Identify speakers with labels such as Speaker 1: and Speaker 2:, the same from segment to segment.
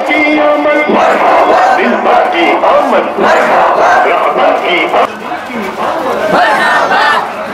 Speaker 1: کی آمد مرحبا کی آمد مرحبا رحمت کی مرحبا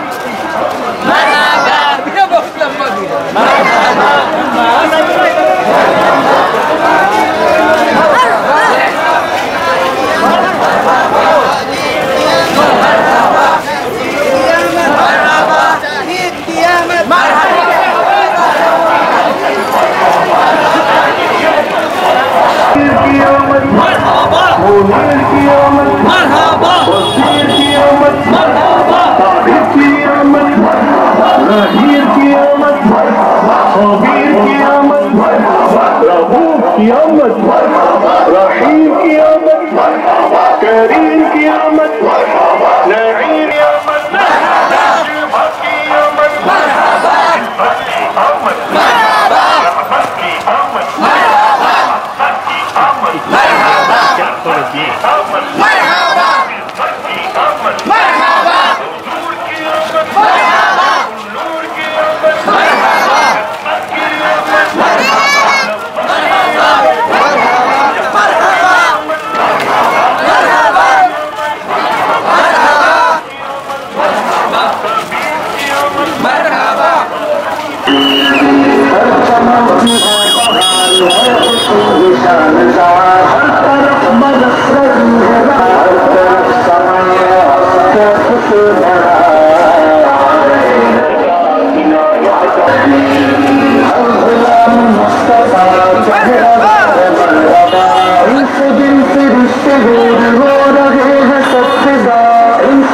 Speaker 1: رحیم کی آمد کریم کی آمد نعیم کی آمد حق کی آمد حق کی آمد رحمت کی آمد حق کی آمد کیا فرق یہ آمد حق کی آمد نور کی آمد نور کی آمد حق کی آمد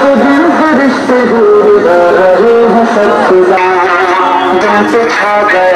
Speaker 1: چھا گئے